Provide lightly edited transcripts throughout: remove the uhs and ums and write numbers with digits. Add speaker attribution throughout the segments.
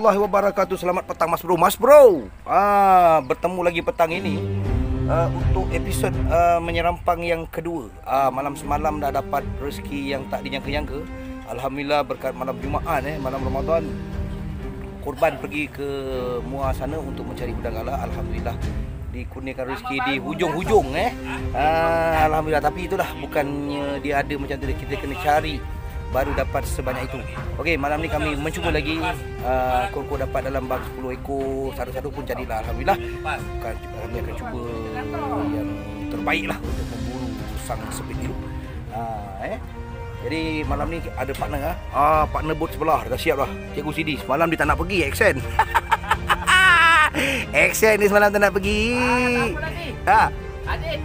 Speaker 1: warahmatullahi wabarakatuh. Selamat petang Mas Bro. Mas Bro, bertemu lagi petang ini untuk episod menyerampang yang kedua. Malam semalam dah dapat rezeki yang tak dinyangka-nyangka. Alhamdulillah berkat malam Jumaat malam Ramadan, korban pergi ke Muar sana untuk mencari udang gala. Alhamdulillah dikurniakan rezeki di hujung-hujung Alhamdulillah. Tapi itulah, bukannya dia ada macam tu, kita kena cari baru dapat sebanyak itu. Okey, malam ni kami mencuba lagi. Koko dapat dalam bag 10 ekor, satu-satu pun jadilah. Alhamdulillah. Kami akan cuba yang terbaik lah untuk memburu sang sepit biru. Jadi malam ni ada partner partner bot sebelah dah siap lah. Cikgu Sidi semalam dia tak nak pergi Aksen. Aksen ni semalam tak nak pergi.
Speaker 2: Adik.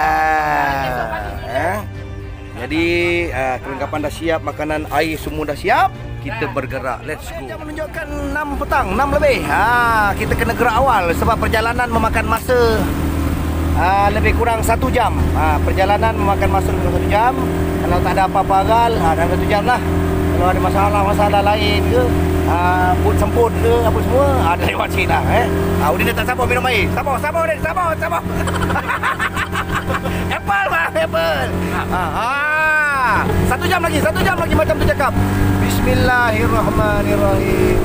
Speaker 1: Jadi kelengkapan dah siap, makanan air semua dah siap. Kita bergerak, let's go. Jam menunjukkan 6 petang, 6 lebih. Kita kena gerak awal sebab perjalanan memakan masa lebih kurang 1 jam. Perjalanan memakan masa lebih kurang 1 jam. Kalau tak ada apa-apa hal, dalam 1 jam lah. Kalau ada masalah lain ke, put semput ke apa semua, ada lewat sini lah. Udin dah tak sabar minum air. Sabar Udin, sabar. Apple bang, apple. 1 jam lagi macam tu cakap. Bismillahirrahmanirrahim.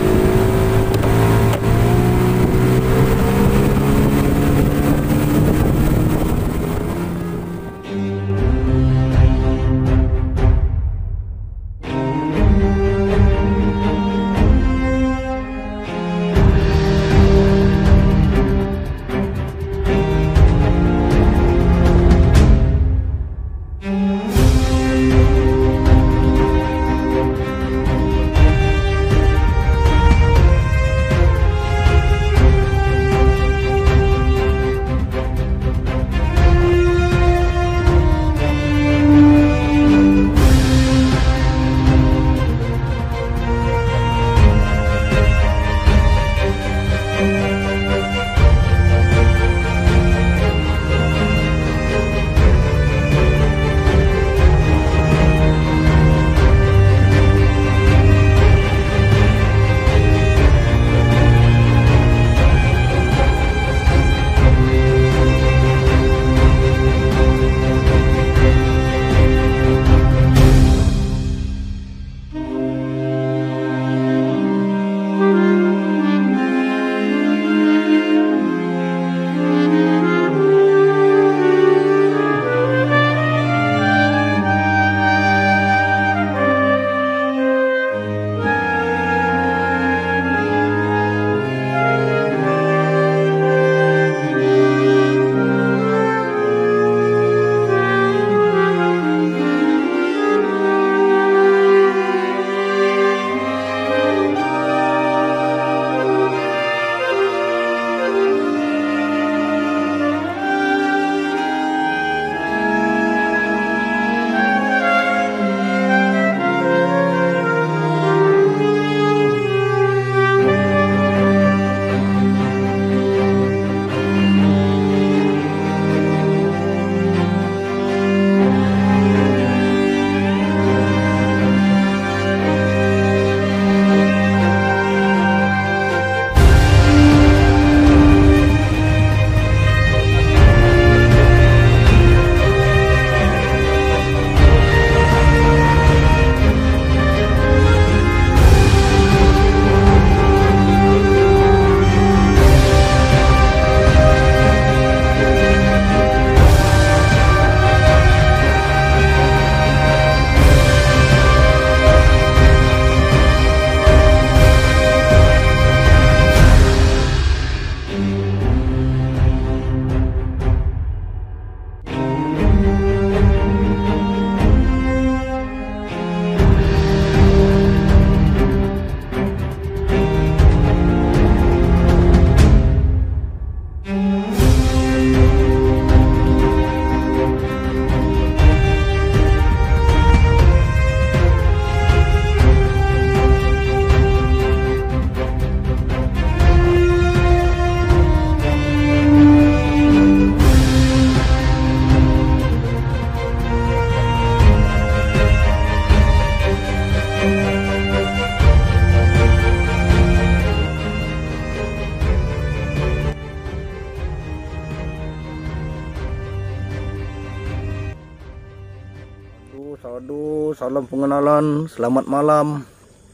Speaker 1: salam pengenalan, selamat malam.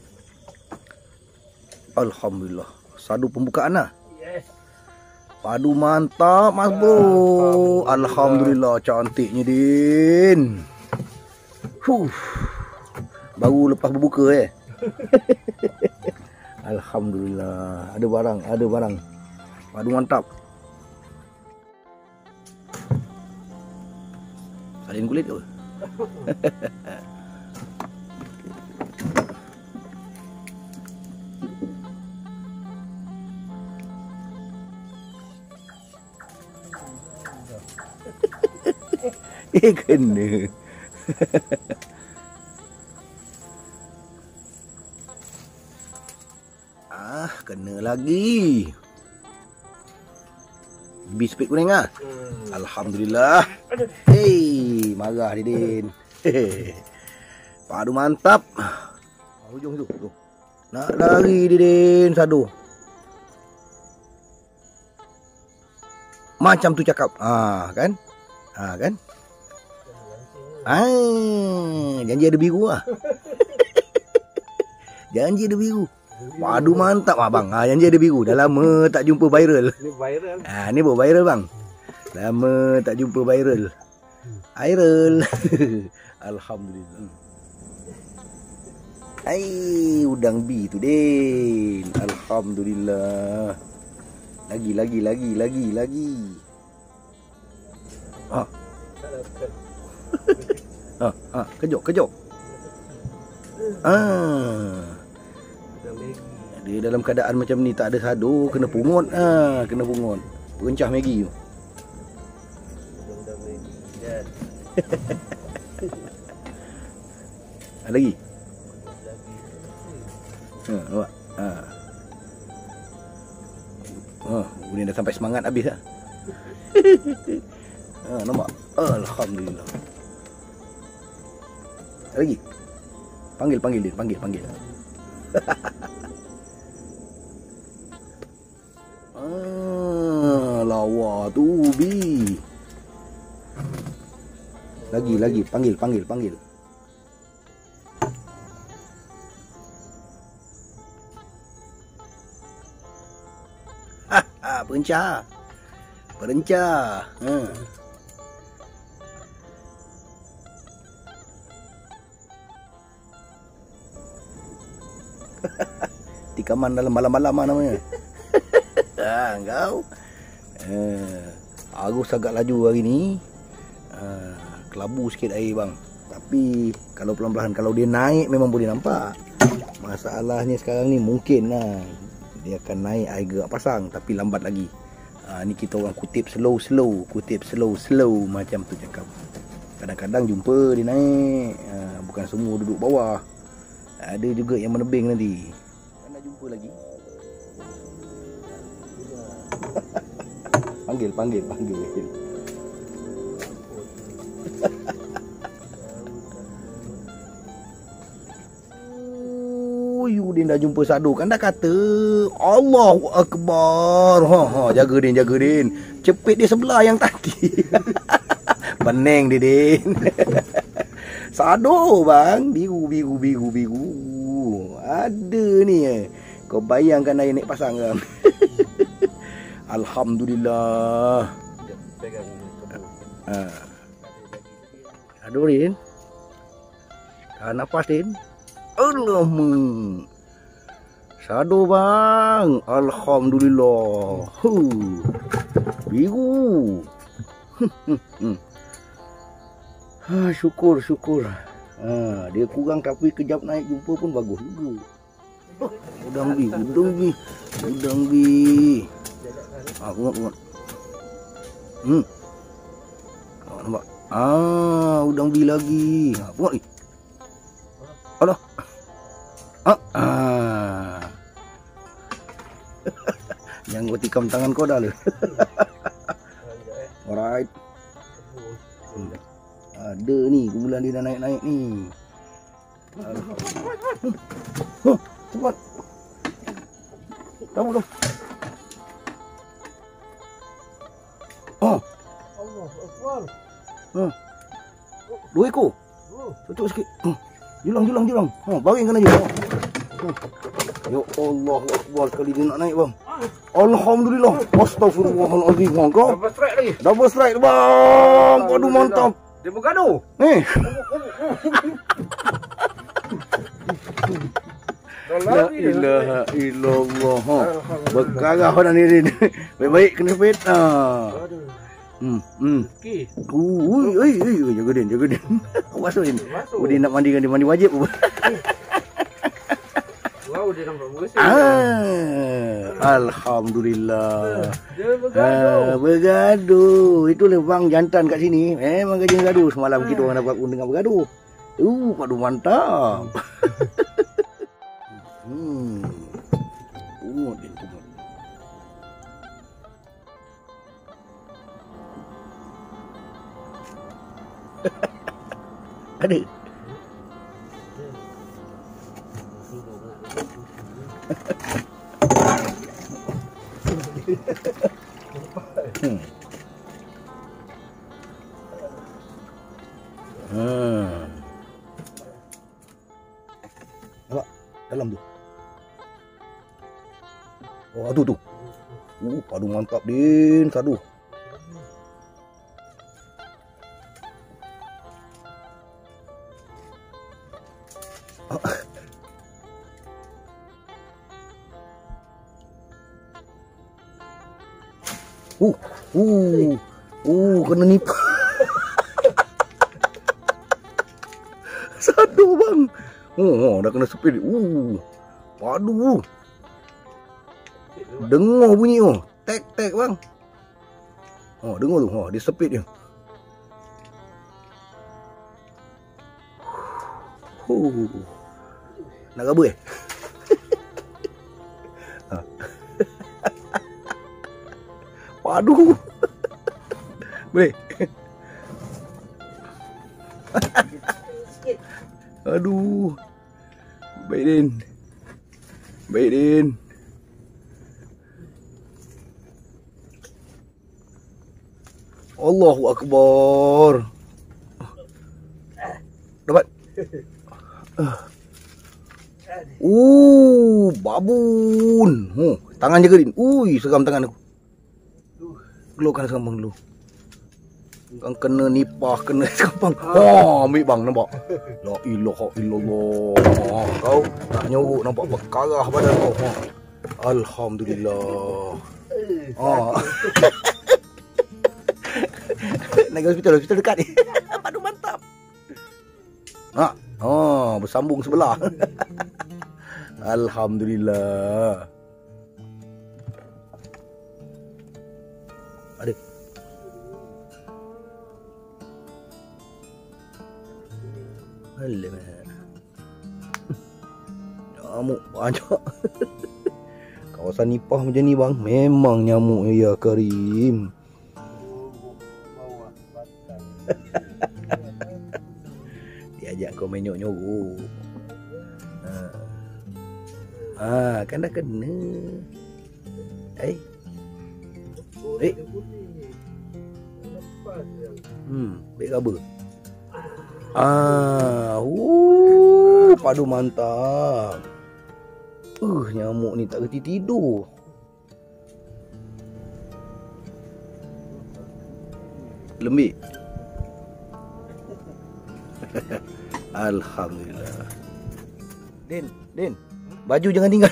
Speaker 1: Alhamdulillah, sadu pembukaan lah.
Speaker 2: Yes.
Speaker 1: Padu mantap mas bro. Alhamdulillah cantiknya Din. Baru lepas berbuka Alhamdulillah, ada barang. Padu mantap. Salin kulit ke? Kena. Kena lagi. Bispit kuning ah. Alhamdulillah. Hei, marah Didin. Padu mantap. Ujung tu. Nak lari Didin sadu. Macam tu cakap. Kan? Kan? Janji ada biru ah. Janji ada biru. Padu mantap abang. Janji ada biru. Dah lama tak jumpa viral.
Speaker 2: Ini viral.
Speaker 1: Ni baru viral bang. Lama tak jumpa viral. Viral. Alhamdulillah. Udang bi tu Din. Alhamdulillah. Lagi. Kejok. Dia dalam keadaan macam ni tak ada sadu, kena pungut. Kena pungut. Perencah Maggi tu. Lagi. Nampak. Ini dah sampai semangat habis lah. Nampak. Alhamdulillah. Lagi. Panggil dia, panggil. Lawa tu bi. Lagi, panggil. Perencah. Tikaman dalam malam-malam namanya. Engkau. Arus agak laju hari ni. Kelabu sikit air bang. Tapi kalau pelan-pelan, kalau dia naik memang boleh nampak. Masalahnya sekarang ni mungkin lah dia akan naik air gerak pasang, tapi lambat lagi. Ni kita orang kutip slow macam tu cakap. Kadang-kadang jumpa dia naik. Bukan semua duduk bawah. Ada juga yang menebing nanti. Anda jumpa lagi. Panggil. Din dah jumpa sadu kan, dah kata Allahu Akbar. Jaga Din. Cepit dia sebelah yang tadi. Pening Din. Sadu bang, biru. Ada ni kau bayangkan air naik pasang kan. Alhamdulillah. Aduh Din. Tahan nafas Din. Alamak. Sadu bang. Alhamdulillah. Biru. Syukur. Dia kurang tapi kejap naik jumpa pun bagus juga. Udang bi. Pungut. Nampak. Udang bi lagi. Pungut ni. Alah. Yang kau tikam tangan kau dah le. Alright. Ada ni, kumpulan dia dah naik-naik ni. Cepat. Kamu dong. Allah Akbar. 2 ekor. Tutup sikit. Julang. Baring kan aja. Ya Allah Akbar, kali ni nak naik bang. Alhamdulillah. Astagfirullahaladzim bang. Kau
Speaker 2: Double strike lagi.
Speaker 1: double strike bang. Aduh mantap.
Speaker 2: Dia bergaduh.
Speaker 1: La ilaha illallah. Berkarah dah ni Rin. Baik-baik kena fit.
Speaker 2: Okey.
Speaker 1: Jaga Din. Masuk Din. Din nak mandi kan, dia mandi wajib.
Speaker 2: Wow, dia nampak bersih.
Speaker 1: Alhamdulillah.
Speaker 2: Dia bergaduh.
Speaker 1: Bergaduh. Itulah bang jantan kat sini. Memang kerja bergaduh. Semalam kita orang dapat pun dengar bergaduh. Padu mantap. Din tengok. Ada. Nampak dalam tu. Oh, tu. Padu mantap Din, sadu. Kena nipu. Sadu bang. Dah kena speed. Padu. Dengar bunyi tu. Tek bang. Dengar tu. Dia speed dia. Nak kabur Padu. Boleh. Aduh. Baik Din. Allahu Akbar. Dapat. Babun. Tangan jaga Din. Seram tangan aku. Keluarkan sekampang dulu. Kang kena nipah, kena sekampang. Ambil bang, nampak? La ilaha illallah. Kau nak nyorok, nampak berkarah badan kau. Alhamdulillah. Nak ke hospital dekat ni. Padu mantap. Bersambung sebelah. Alhamdulillah. Ada. Alamak. Nyamuk banyak. Kawasan nipah macam ni bang, memang nyamuk ya Karim. Dia ajak kau main nyorok. Kan dah kena. Baik kabel. Padu mantap. Nyamuk ni tak kerti tidur. Lembik. Alhamdulillah. Din, baju jangan tinggal.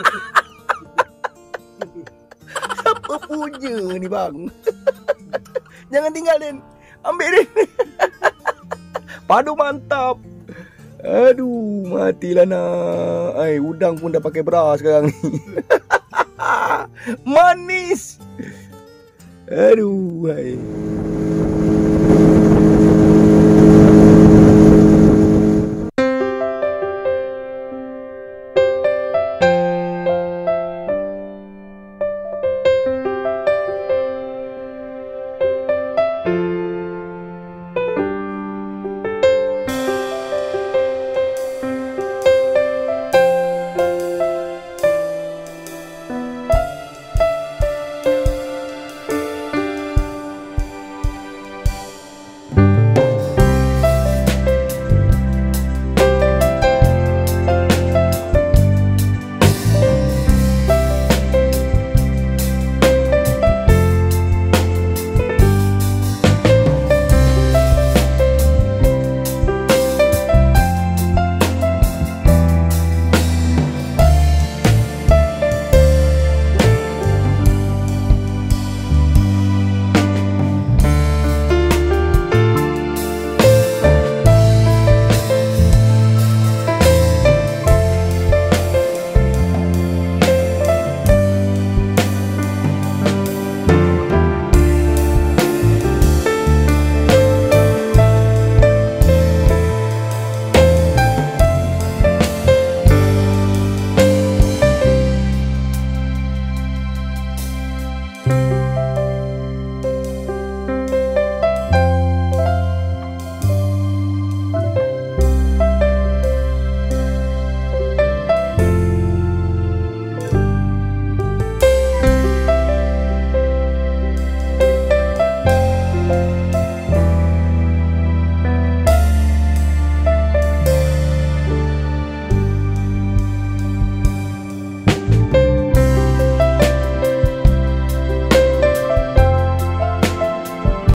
Speaker 1: Siapa punya ni bang? Jangan tinggal Din. Ambil Din. Padu mantap. Aduh, matilah nak. Udang pun dah pakai bra sekarang ni. Manis. Aduh,